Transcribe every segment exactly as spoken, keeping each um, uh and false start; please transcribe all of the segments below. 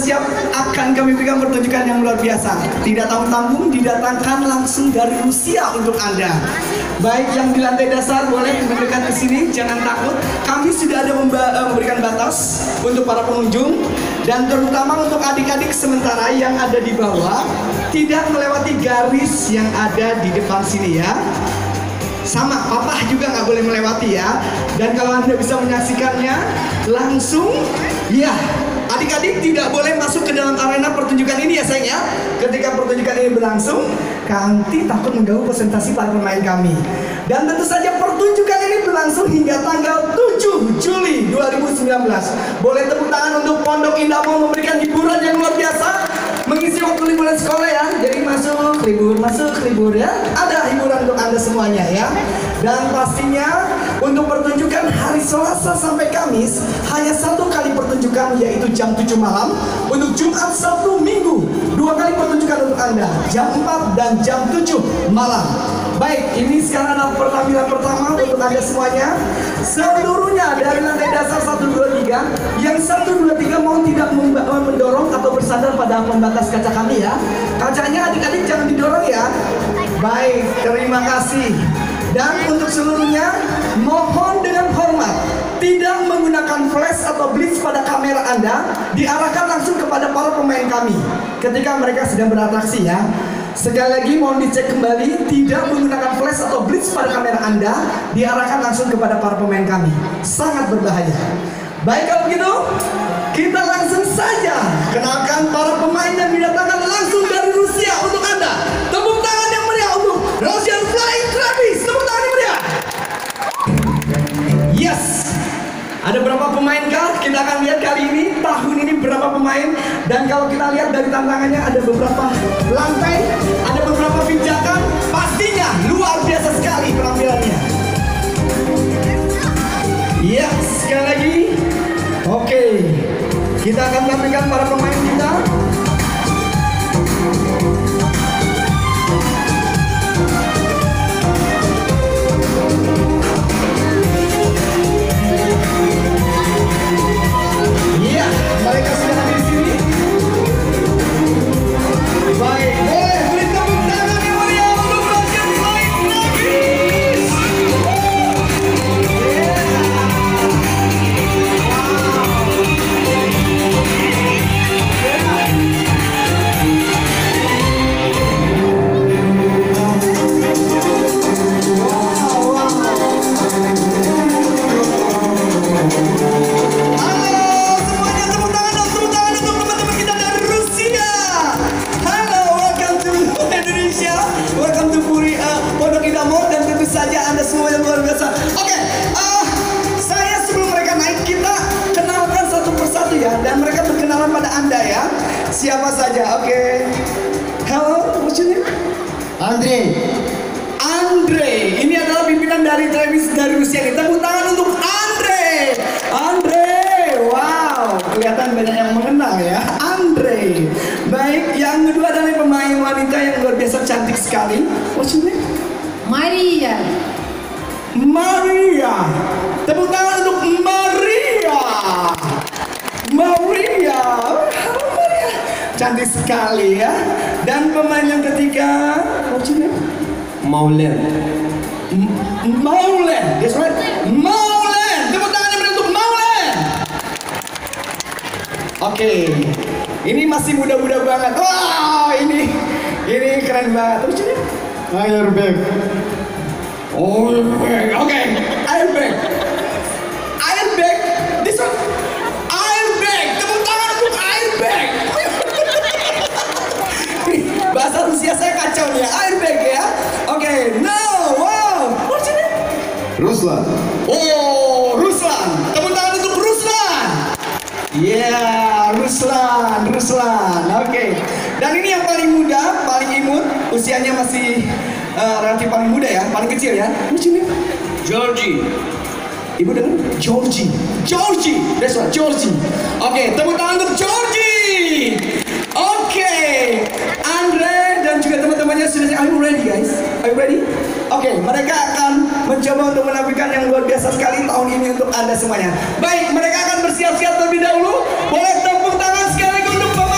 siap, akan kami berikan pertunjukan yang luar biasa. Tidak tanggung-tanggung, didatangkan langsung dari Rusia untuk Anda. Baik yang di lantai dasar boleh mendekat ke sini, jangan takut. Kami sudah ada memberikan batas untuk para pengunjung, dan terutama untuk adik-adik sementara yang ada di bawah tidak melewati garis yang ada di depan sini ya. Sama, papa juga nggak boleh melewati ya. Dan kalau Anda bisa menyaksikannya langsung, ya, adik-adik tidak boleh masuk ke dalam arena pertunjukan ini ya sayang ya. Ketika pertunjukan ini berlangsung, nanti takut mengganggu presentasi para pemain kami. Dan tentu saja pertunjukan ini berlangsung hingga tanggal tujuh Juli dua ribu sembilan belas. Boleh tepuk tangan untuk Pondok Indah Mall memberikan hiburan yang luar biasa, mengisi waktu liburan sekolah ya. Jadi masuk, libur, masuk, libur ya. Ada hiburan untuk Anda semuanya ya. Dan pastinya untuk pertunjukan hari Selasa sampai Kamis hanya satu kali pertunjukan, yaitu jam tujuh malam. Untuk Jumat, Sabtu, Minggu dua kali pertunjukan untuk Anda, jam empat dan jam tujuh malam. Baik, ini sekarang adalah penampilan pertama untuk Anda semuanya. Seluruhnya dari lantai dasar satu, dua, tiga. Yang satu, dua, tiga mohon tidak mendorong atau bersandar pada pembatas kaca kami ya. Kacanya adik-adik jangan didorong ya. Baik, terima kasih. Dan untuk seluruhnya mohon dengan hormat tidak menggunakan flash atau blitz pada kamera Anda, diarahkan langsung kepada para pemain kami ketika mereka sedang beratraksi ya. Sekali lagi mohon dicek kembali, tidak menggunakan flash atau blitz pada kamera Anda, diarahkan langsung kepada para pemain kami. Sangat berbahaya. Baik kalau begitu, kita langsung saja kenalkan para pemain yang didatangkan langsung dari Rusia untuk Anda. Tepuk tangan yang meriah untuk Russian Flying Trapeze. Tepuk tangan yang meriah. Yes. Ada berapa pemain kah? Kita akan lihat kali ini, tahun ini berapa pemain. Dan kalau kita lihat dari tantangannya ada beberapa lantai, ada beberapa pijakan. Pastinya luar biasa sekali penampilannya. Yes, sekali lagi. Oke, kita akan tampilkan para pemain kita. Iya, mereka sudah ada di sini. Baik, boleh beri tepuk tangan yang meriah untuk Russian Flying Trapeze. Dan mereka berkenalan pada Anda ya. Siapa saja? Oke. Okay. Hello, what's your name? Andre. Andre. Ini adalah pimpinan dari Trapeze dari Rusia. Kita tepuk tangan untuk Andre. Andre. Wow, kelihatan banyak yang mengenal ya. Andre. Baik, yang kedua adalah pemain wanita yang luar biasa cantik sekali. What's your name? Maria. Maria. Tepuk tangan untuk Maria. Maria, Maria, cantik sekali ya. Dan pemain yang ketiga, what's your name? Maulen. Maulen, that's right. Maulen, tepuk tangan yang untuk Maulen. Oke, okay. Ini masih muda-muda banget. Wow, ini, ini keren banget. What's your name? Airbag. Oh, oke, okay. Airbag. Airbag, this one. Bahasa Rusia saya kacau nih ya. Airbag ya. Oke, okay. Now, wow. What's your name? Ruslan. Oh, Ruslan. Tepuk tangan untuk Ruslan. Yeah, Ruslan, Ruslan. Oke. Okay. Dan ini yang paling muda, paling imut, usianya masih uh, relatif paling muda ya, paling kecil ya. What's your name? Georgie. Ibu dengar? Georgie. Georgie. That's right, Georgie. Oke, okay, tepuk tangan untuk Georgie. Oke, okay. Andre dan juga teman-temannya sudah. Are you ready guys? Are you ready? Oke, okay, mereka akan mencoba untuk menampilkan yang luar biasa sekali tahun ini untuk Anda semuanya. Baik, mereka akan bersiap-siap terlebih dahulu. Boleh tepuk tangan sekali lagi untuk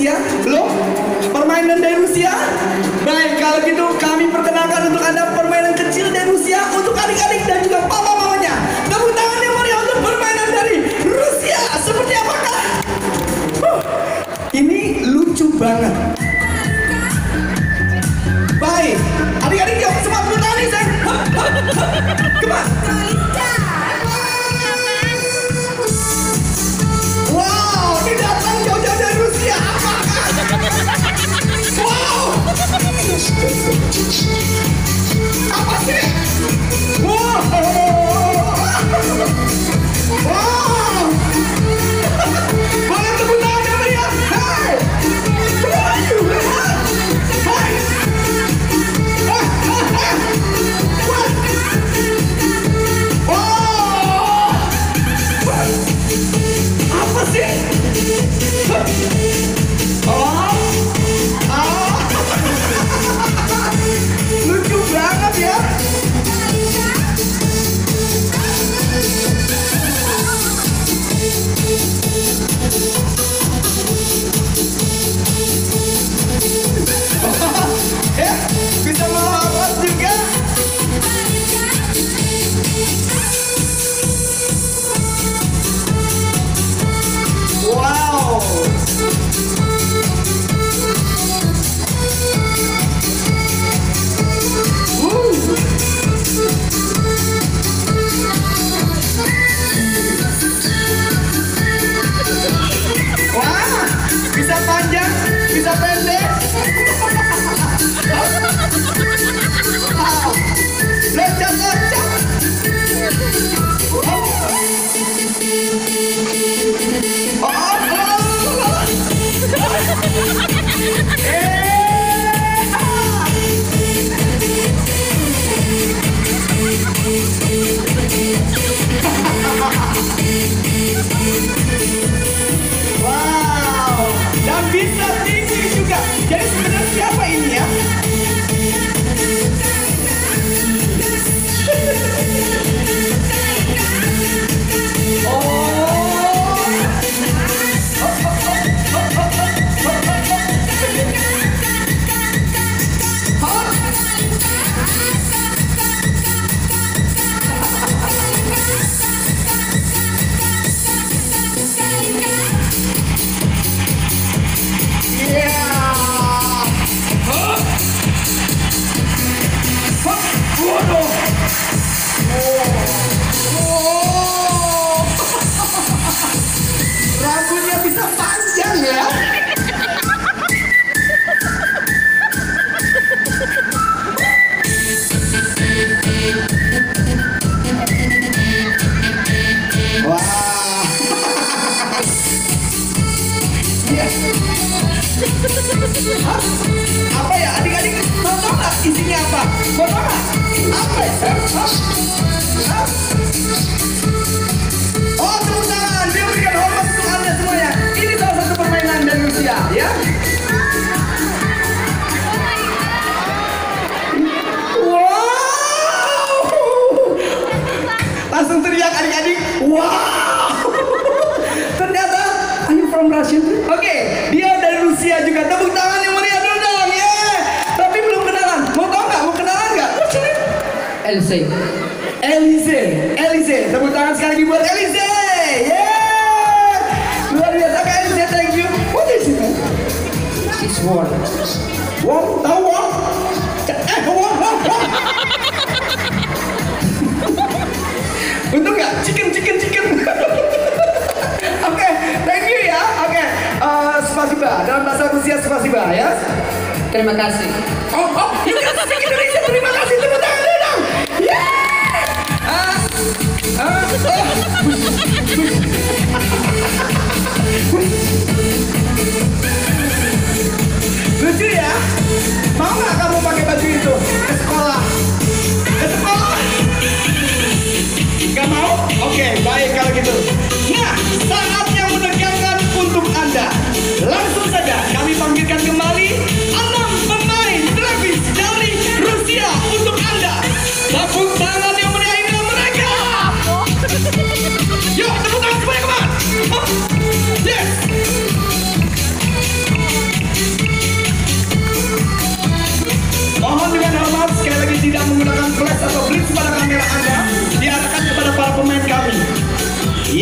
Rusia? Belum? Permainan dari Rusia? Baik, kalau gitu kami perkenalkan untuk Anda permainan kecil dari Rusia untuk adik-adik dan juga papa mamanya. Tepuk tangan yang meriah untuk permainan dari Rusia. Seperti apakah? Huh, ini lucu banget. Baik, adik-adik yuk semangat bertahan nih sayang. Kemana? Wow, ini datang jauh-jauh dari Rusia. Apakah? Wow. Apa sih? Wow. Wow. Boleh tepuk tangan yang meriah. Hey. Who are you? Hey. Ah, ah, ah. What? Wow. What? Apa sih? Oh. Ah. Lucu banget ya. Ya, bisa melompat juga. Wow. Wah, bisa panjang, bisa pendek. Wow, loncat-loncat. Oh, oh, oh. Eh. Wow, dan bisa tinggi juga. Jadi sebenarnya siapa ini ya? Rambutnya bisa panjang ya. Wah. Yes. Hah? Apa ya adik-adik mau tau nggak isinya apa? Mau tau nggak? Apa ya? Hah? Hah? Oh, tepuk tangan, dia berikan hormat untuk Anda semuanya. Ini salah satu permainan dari Rusia, ya. Wow, langsung teriak adik-adik. Wow, ternyata are you from Russia? Oke, okay, dia dari Rusia juga. Tepuk tangan yang meriah dulu dong, ya. Yeah. Tapi belum kenalan. Mau tau nggak? Mau kenalan nggak? Elise. Elise, Elise, tepuk tangan sekali lagi buat Elise. Yeah, luar biasa Kak Elise, thank you. What is it? It's war. War, tahu war? Eh, war, war, war. Untung nggak? Chicken, chicken, chicken. Oke, okay, thank you ya. Oke, okay. uh, spasiba dalam bahasa Rusia spasiba ya. Terima kasih. Oh, oh, you can speak Indonesia. Terima kasih, tepuk tangan dulu dong. Yeah. Ah, ah, oh. Lucu ya? Mau nggak kamu pakai baju itu ke sekolah? Ke sekolah? Gak mau? Oke, okay, baik kalau gitu. Nah, saatnya menegangkan untuk Anda. Langsung saja kami panggilkan kembali enam pemain Travis dari Rusia untuk Anda. Tepuk tangan yang meriah inilah mereka. Yuk, tepuk tangan semuanya, come on. Yes.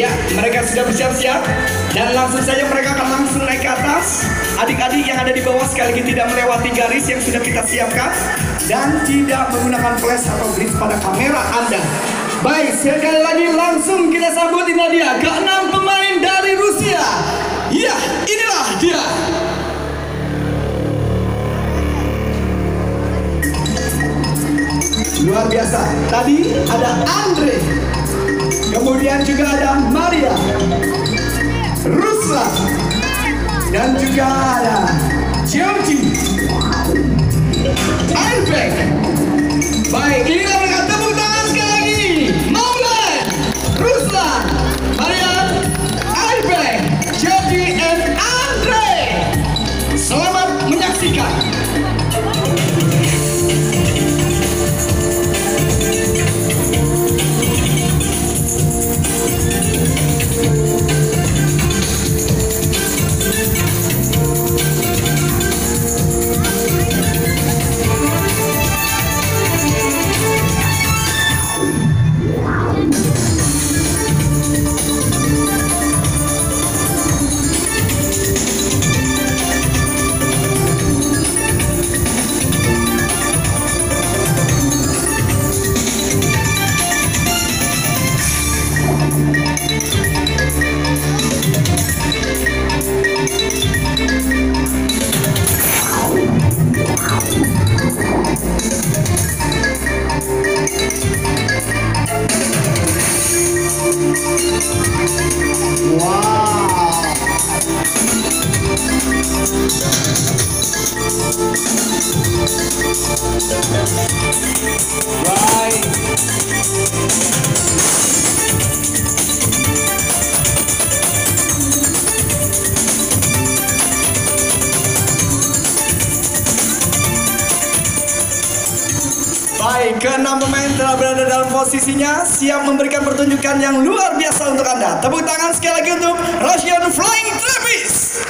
Ya, mereka sudah bersiap-siap dan langsung saja mereka akan langsung naik ke atas. Adik-adik yang ada di bawah sekali lagi tidak melewati garis yang sudah kita siapkan dan tidak menggunakan flash atau blitz pada kamera Anda. Baik, sekali lagi langsung kita sambut ini dia keenam pemain dari Rusia. Ya, inilah dia. Luar biasa. Tadi ada Andre. Kemudian juga ada Maria, Ruslan, dan juga ada Georgie, Airbag. Baik, ini mereka tepuk tangan sekali lagi. Maulen, Ruslan, Maria, Airbag, Georgie, dan Andre. Selamat menyaksikan. Baik, keenam pemain telah berada dalam posisinya, siap memberikan pertunjukan yang luar biasa untuk Anda. Tepuk tangan sekali lagi untuk Russian Flying Trapeze.